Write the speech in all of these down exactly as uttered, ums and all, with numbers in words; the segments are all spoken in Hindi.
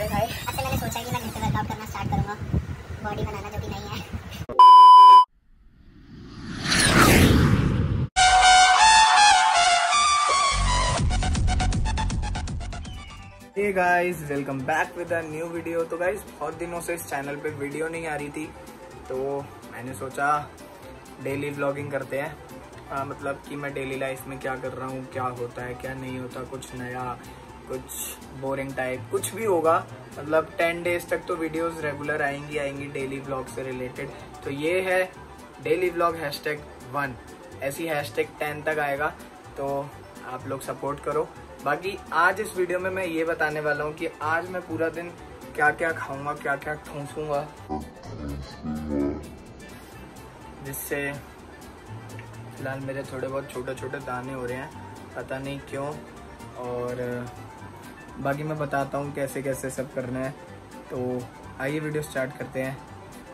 खाए। अब से मैंने सोचा कि मैं घर पे वर्कआउट करना स्टार्ट करूंगा, बॉडी बनाना जो कि नहीं है। Hey guys, welcome back with a new video. तो गाइस बहुत दिनों से इस चैनल पे वीडियो नहीं आ रही थी, तो मैंने सोचा डेली व्लॉगिंग करते हैं। आ, मतलब कि मैं डेली लाइफ में क्या कर रहा हूँ, क्या होता है, क्या नहीं होता, कुछ नया, कुछ बोरिंग टाइप, कुछ भी होगा। मतलब टेन डेज तक तो वीडियोस रेगुलर आएंगी आएंगी डेली व्लॉग से रिलेटेड। तो ये है डेली व्लॉग हैशटैग वन, ऐसी हैशटैग टेन तक आएगा, तो आप लोग सपोर्ट करो। बाकी आज इस वीडियो में मैं ये बताने वाला हूँ कि आज मैं पूरा दिन क्या क्या खाऊंगा, क्या क्या ठूसूंगा, जिससे फिलहाल मेरे थोड़े बहुत छोटे छोटे दाने हो रहे हैं, पता नहीं क्यों। और बाकी मैं बताता हूँ कैसे कैसे सब करना है। तो आइए वीडियो स्टार्ट करते हैं।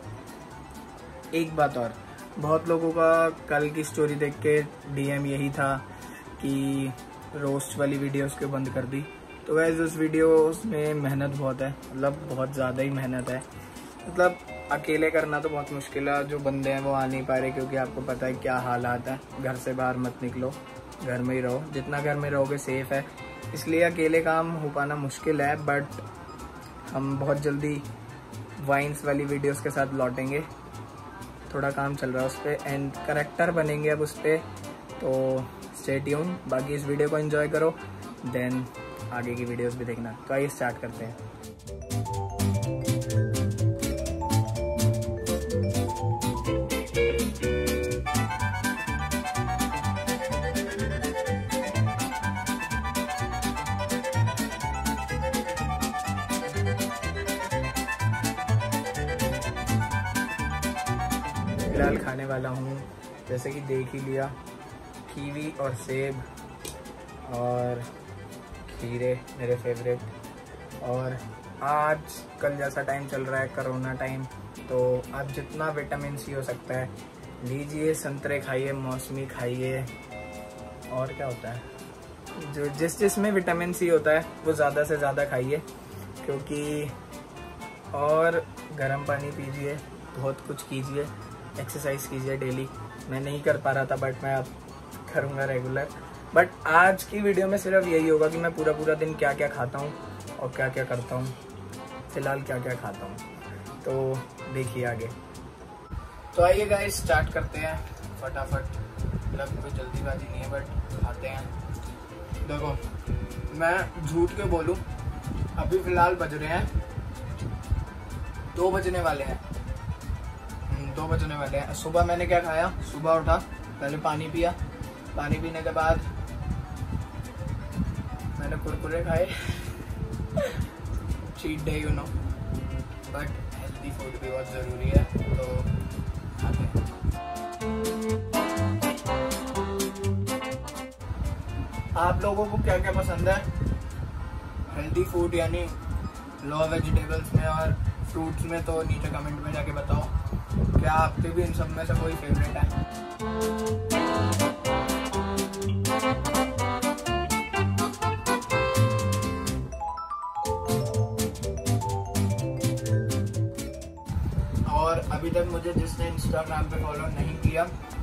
एक बात और, बहुत लोगों का कल की स्टोरी देख के डीएम यही था कि रोस्ट वाली वीडियोस को बंद कर दी। तो वैसे उस वीडियोस में मेहनत बहुत है, मतलब बहुत ज़्यादा ही मेहनत है। मतलब अकेले करना तो बहुत मुश्किल है, जो बंदे हैं वो आ नहीं पा रहे, क्योंकि आपको पता है क्या हालात है। घर से बाहर मत निकलो, घर में ही रहो, जितना घर में रहोगे सेफ है, इसलिए अकेले काम हो पाना मुश्किल है। बट हम बहुत जल्दी वाइन्स वाली वीडियोस के साथ लौटेंगे। थोड़ा काम चल रहा है उस पर, एंड करेक्टर बनेंगे अब उस पर, तो स्टे ट्यून। बाकी इस वीडियो को एंजॉय करो, देन आगे की वीडियोस भी देखना। तो आइए स्टार्ट करते हैं। फिलहाल खाने वाला हूँ, जैसे कि देख ही लिया, कीवी और सेब और खीरे मेरे फेवरेट। और आज कल जैसा टाइम चल रहा है, कोरोना टाइम, तो आप जितना विटामिन सी हो सकता है लीजिए। संतरे खाइए, मौसमी खाइए, और क्या होता है, जो जिस जिसमें विटामिन सी होता है वो ज़्यादा से ज़्यादा खाइए, क्योंकि और गर्म पानी पीजिए, बहुत कुछ कीजिए, एक्सरसाइज कीजिए डेली। मैं नहीं कर पा रहा था, बट मैं अब करूँगा रेगुलर। बट आज की वीडियो में सिर्फ यही होगा कि मैं पूरा पूरा दिन क्या क्या खाता हूँ और क्या क्या करता हूँ, फिलहाल क्या क्या खाता हूँ, तो देखिए आगे। तो आइए गाइस स्टार्ट करते हैं फटाफट। मतलब कोई जल्दीबाजी नहीं है, बट खाते हैं। देखो, मैं झूठ क्यों बोलूँ, अभी फिलहाल बज रहे हैं दो बजने वाले हैं दो बजने वाले हैं। सुबह मैंने क्या खाया, सुबह उठा, पहले पानी पिया, पानी पीने के बाद मैंने कुरकुरे खाए। Cheat day you know, but healthy food भी बहुत ज़रूरी है, तो खाते हैं। आप लोगों को क्या क्या पसंद है हेल्दी फूड यानी लो वेजिटेबल्स में और फ्रूट्स में, तो नीचे कमेंट में जाके बताओ। क्या आपके भी इन सब में से कोई फेवरेट है? और अभी तक मुझे जिसने इंस्टाग्राम पे फॉलो नहीं किया,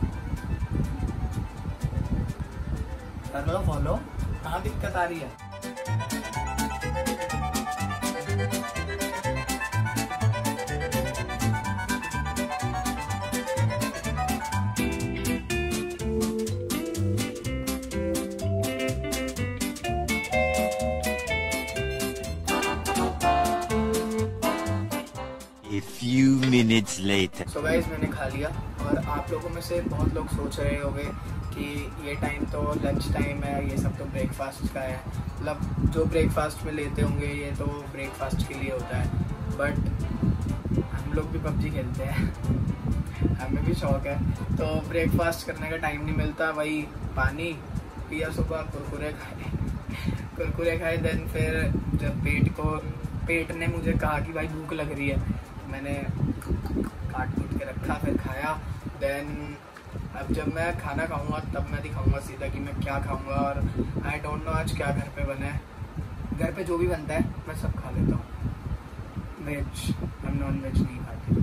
कर लो फॉलो, कहाँ दिक्कत आ रही है? A few minutes later. So guys, मैंने खा लिया। और आप लोगों में से बहुत लोग सोच रहे होंगे कि ये टाइम तो लंच टाइम है, ये सब तो ब्रेकफास्ट का है। मतलब जो ब्रेकफास्ट में लेते होंगे ये तो ब्रेकफास्ट के लिए होता है, बट हम लोग भी पबजी खेलते हैं, हमें भी शौक है, तो ब्रेकफास्ट करने का टाइम नहीं मिलता। वही पानी पिया सुबह, कुरकुरे खाए कुरकुरे खाए देन फिर जब पेट को पेट ने मुझे कहा कि भाई भूख लग रही है, मैंने काट कूट के रखा, फिर खाया। देन अब जब मैं खाना खाऊंगा तब मैं दिखाऊंगा सीधा कि मैं क्या खाऊंगा। और आई डोंट नो आज क्या घर पे बना है, घर पे जो भी बनता है मैं सब खा लेता हूँ। वेज, हम नॉन वेज नहीं खाते।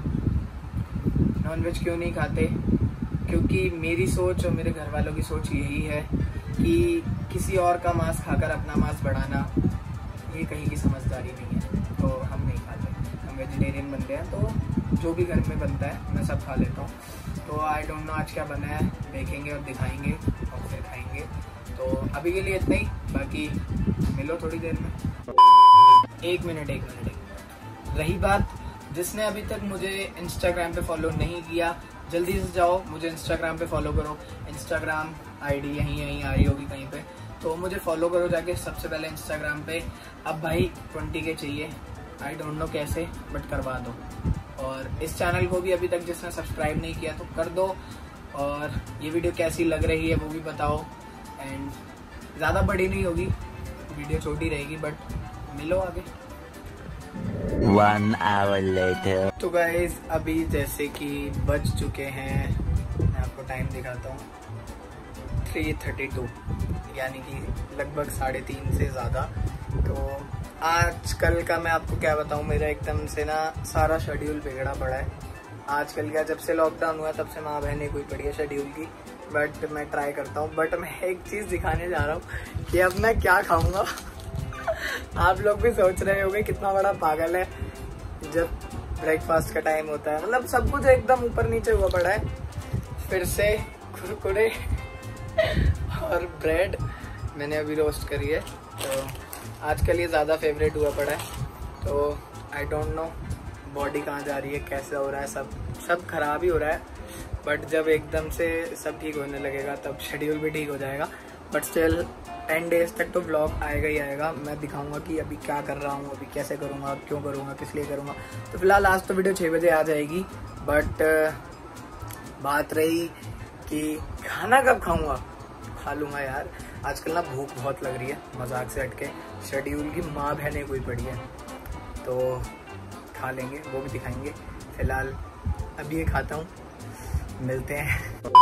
नॉन वेज क्यों नहीं खाते? क्योंकि मेरी सोच और मेरे घर वालों की सोच यही है कि किसी और का मांस खाकर अपना मांस बढ़ाना ये कहीं की समझदारी नहीं है, तो हम नहीं खाते। हम वेजिटेरियन बनते हैं, तो जो भी घर में बनता है मैं सब खा लेता हूँ। तो आई डोंट नो आज क्या बना है, देखेंगे और दिखाएंगे और फिर खाएंगे। तो अभी के लिए इतना ही, बाकी मिलो थोड़ी देर में। एक मिनट एक मिनट एक मिनट रही बात, जिसने अभी तक मुझे इंस्टाग्राम पे फॉलो नहीं किया, जल्दी से जाओ मुझे इंस्टाग्राम पे फॉलो करो। इंस्टाग्राम आईडी यहीं यहीं आ रही होगी कहीं पे, तो मुझे फॉलो करो जाके सबसे पहले इंस्टाग्राम पे। अब भाई ट्वेंटी के चाहिए, आई डोंट नो कैसे, बट करवा दो। और इस चैनल को भी अभी तक जिसने सब्सक्राइब नहीं किया तो कर दो। और ये वीडियो कैसी लग रही है वो भी बताओ। एंड ज़्यादा बड़ी नहीं होगी वीडियो, छोटी रहेगी, बट मिलो आगे। One hour later. तो गाइस अभी जैसे कि बज चुके हैं, मैं आपको टाइम दिखाता हूँ, थ्री थर्टी टू, यानी कि लगभग साढ़े तीन से ज़्यादा। तो आजकल का मैं आपको क्या बताऊँ, मेरा एकदम से ना सारा शेड्यूल बिगड़ा पड़ा है। आजकल का जब से लॉकडाउन हुआ तब से माँ बहने कोई पड़ी है शेड्यूल की, बट मैं ट्राई करता हूँ। बट मैं एक चीज़ दिखाने जा रहा हूँ कि अब मैं क्या खाऊँगा। आप लोग भी सोच रहे होंगे कितना बड़ा पागल है, जब ब्रेकफास्ट का टाइम होता है, मतलब सब कुछ एकदम ऊपर नीचे हुआ पड़ा है। फिर से कुरकुरे और ब्रेड मैंने अभी रोस्ट करी है, तो आजकल ये ज़्यादा फेवरेट हुआ पड़ा है। तो आई डोंट नो बॉडी कहाँ जा रही है, कैसा हो रहा है, सब सब खराब ही हो रहा है। बट जब एकदम से सब ठीक होने लगेगा तब शेड्यूल भी ठीक हो जाएगा। बट स्टिल टेन डेज तक तो व्लॉग आएगा ही आएगा। मैं दिखाऊंगा कि अभी क्या कर रहा हूँ, अभी कैसे करूँगा, क्यों करूँगा, किस लिए करूँगा। तो फिलहाल आज तो वीडियो छः बजे आ जाएगी। बट बात रही कि खाना कब खाऊँगा, खा लूँगा यार। आजकल ना भूख बहुत लग रही है, मजाक से हटके। शेड्यूल की माँ बहनें कोई पड़ी है, तो खा लेंगे, वो भी दिखाएंगे। फिलहाल अभी ये खाता हूँ, मिलते हैं।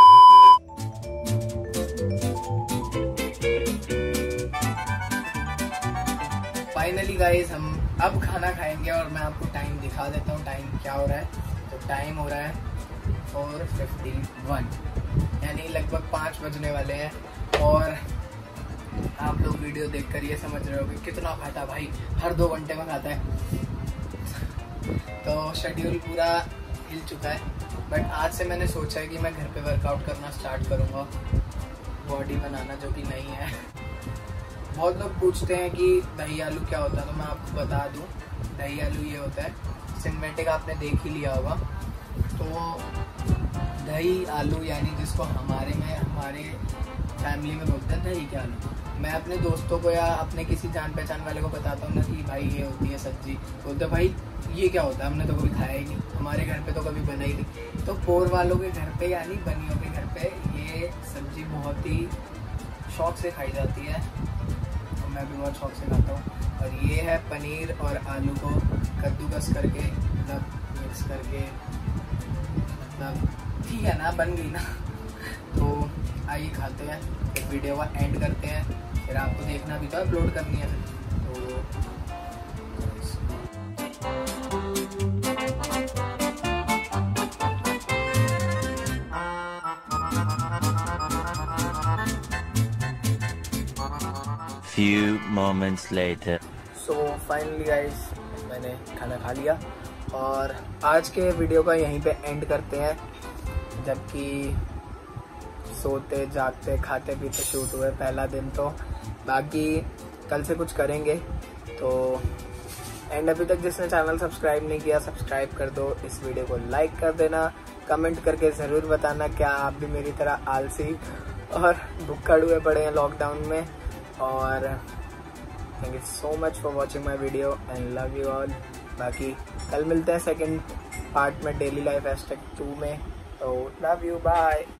फाइनली गाइस हम अब खाना खाएंगे और मैं आपको टाइम दिखा देता हूँ टाइम क्या हो रहा है। तो टाइम हो रहा है फोर फिफ्टी वन, यानी लगभग पाँच बजने वाले हैं। और आप लोग वीडियो देखकर ये समझ रहे हो कि कितना खाता भाई, हर दो घंटे में खाता है। तो शेड्यूल पूरा हिल चुका है। बट आज से मैंने सोचा है कि मैं घर पे वर्कआउट करना स्टार्ट करूँगा, बॉडी बनाना, जो कि नहीं है। बहुत लोग पूछते हैं कि दही आलू क्या होता है, तो मैं आपको बता दूं, दही आलू ये होता है सिनेमैटिक, आपने देख ही लिया होगा। तो दही आलू यानी जिसको हमारे में हमारे फैमिली में बोलते हैं दही के आलू। मैं अपने दोस्तों को या अपने किसी जान पहचान वाले को बताता हूँ ना कि भाई ये होती है सब्जी, बोलते भाई ये क्या होता है, हमने तो कभी खाया ही नहीं, हमारे घर पे तो कभी बना ही नहीं। तो पोर वालों के घर पे यानी बनियों के घर पे ये सब्जी बहुत ही शौक से खाई जाती है। मैं भी बहुत शौक से खाता हूँ। और ये है पनीर और आलू को कद्दूकस करके, मतलब मिक्स करके, मतलब ठीक है ना, बन गई ना। तो आइए खाते हैं, एक वीडियो का एंड करते हैं, फिर आपको देखना भी तो अपलोड करनी है। तो Few moments later. So finally guys मैंने खाना खा लिया और आज के वीडियो का यहीं पे एंड करते हैं। जबकि सोते जागते खाते पीते शूट हुए पहला दिन, तो बाकी कल से कुछ करेंगे। तो एंड अभी तक जिसने चैनल सब्सक्राइब नहीं किया सब्सक्राइब कर दो, इस वीडियो को लाइक कर देना, कमेंट करके ज़रूर बताना क्या आप भी मेरी तरह आलसी और भुक्कड़ हुए पड़े हैं लॉकडाउन में। और thank you so much for watching my video and love you all. बाकी कल मिलते हैं सेकेंड पार्ट में डेली लाइफ हैशटैग टू में। तो लव यू, बाय।